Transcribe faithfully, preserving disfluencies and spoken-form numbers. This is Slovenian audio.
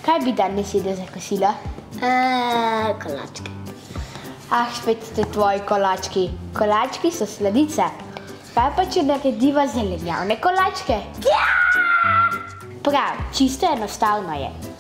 Kaj bi danes jedel za kosilo? Uh, kolačke. Ah, spet ste tvoji kolački. Kolački so sladice. Kaj pa, če narediva zelenjavne kolačke? Ja! Prav, čisto enostavno je.